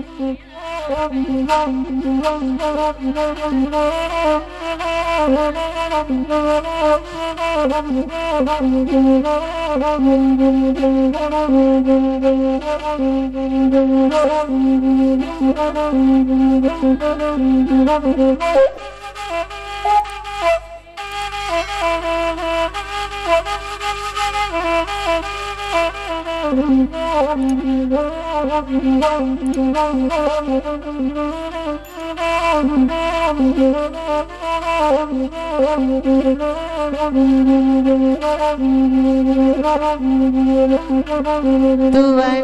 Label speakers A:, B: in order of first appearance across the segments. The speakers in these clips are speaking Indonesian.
A: Tuhan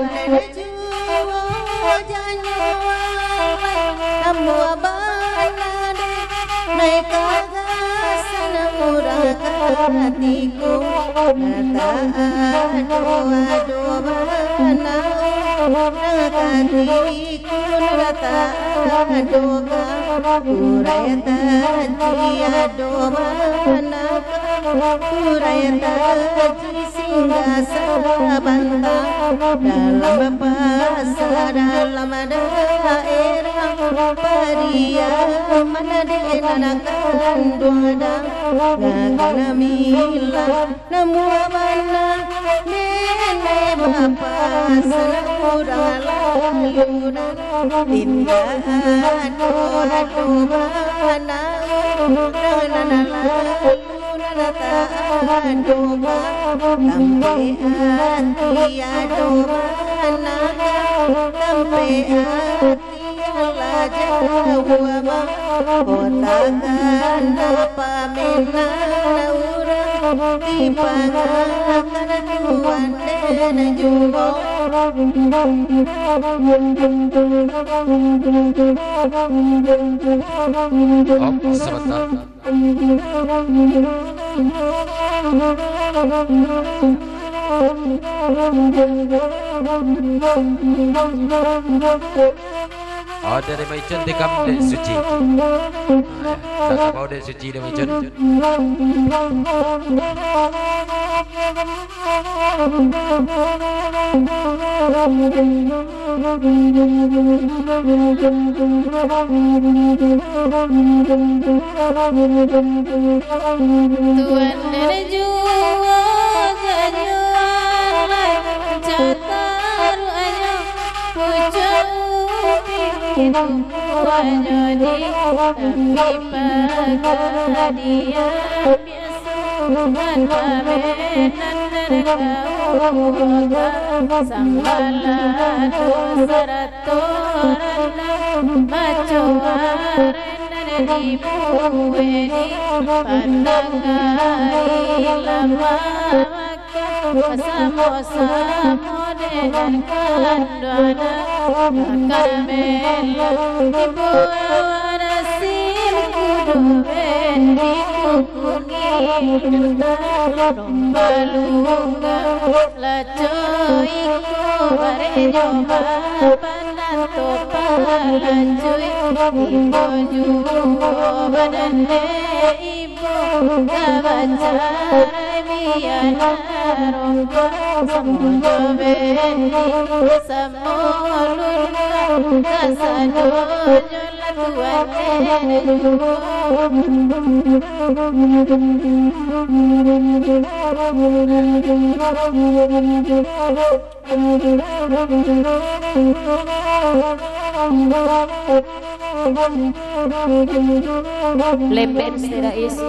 A: janyo kamu abanade naik kagasan murah hatiku nataan doa banau hatiku nataan doa kuraya tadi doa banau kuraya tadi singgah sabanta dalam pasar dalam daerah pariaman denanakan doa ngagana mila namu abana nene bapa sanurala yuna tindahan doa bana nanala nataan doa tampean tia doa naga tampean tia jawa kotakan apa menang urang dipangakan Tuhan dan juga
B: sebentar. Oh, dari Maicun di kam Dek Suci. Tak mau Dek Suci dari Maicun.
A: Tuhan dan jua ganyoan catar aja pucuk itu hanya di tapi dia biasa dan pamenan kau sambala saratorana macoaren di bueni pandangari lama sama-sama dengan kandana Carmela ibu warasim kudu bendi kukungi domba lunga lacoiku barejo panato palacuy ibu jugo badane ibu gabacara biana rompa samojo bendi samolun kasado jola tuane Lepen sera isi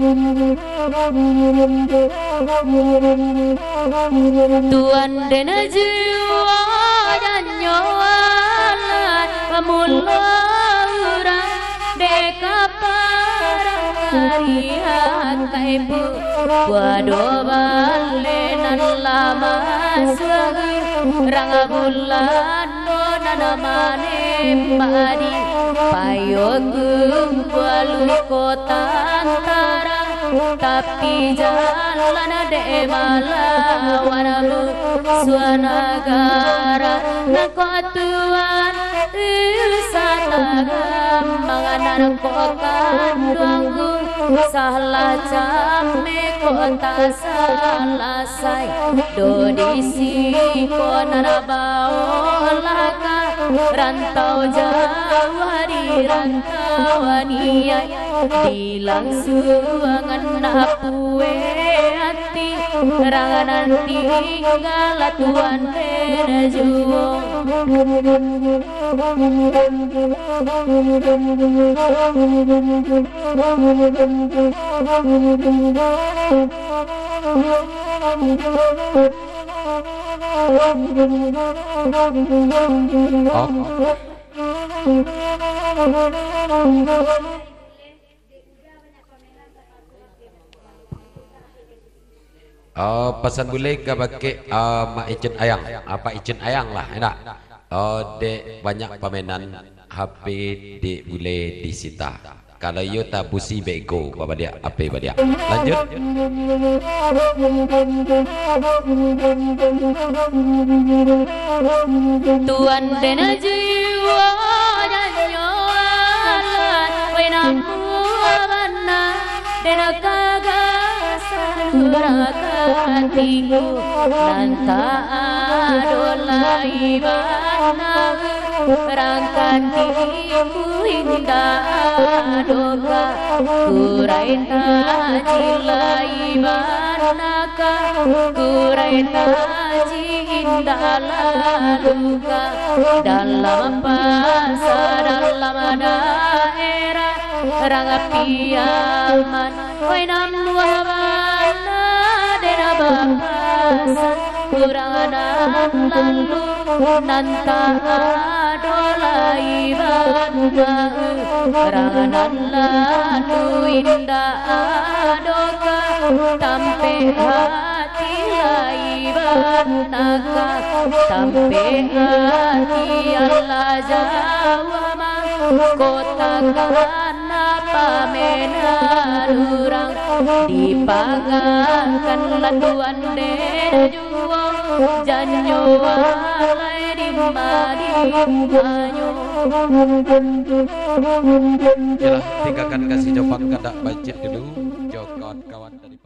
A: Tuan dena jiwa dan nyawalan pamulura deka parang karihan kaibu wado balenan lama suagi ranga bulan nona mane padi payo gumpalu kota antara tapi jalan de malawan suanagara nakotuan Satagam manganan kokan duanggu salah camme kota salasai dodisi konara baolaka rantau Jawa di rantauania dilang suangan napue hati ranganan tinggal tuan tenajuong
B: pesan boleh ke pakai mak icin ayang apa icin ayang lah enak dek banyak pemainan HP dek boleh disita kalau yo tabusi bego apa dia apa dia lanjut
A: tuan dena jiwa janyoalan wenamana dena kagasanurakatingu nanta adolai bana rangkatiku indah doga kuraita jilai banaka kuraita indah laluka dalam pasar dalam daerah rangapiaman wainam wabana dena bapasan kuranganan lalu nanta adolai bana ranganan lalu indah adoka tampe hati lai banaka tampe hati Allah Jawa kota kana pamenarurang dipagakan laduan dejuang janyo alai dimadimanyo
B: jelas tinggalkan kasih jawaban kada budget dulu jokot kawan dari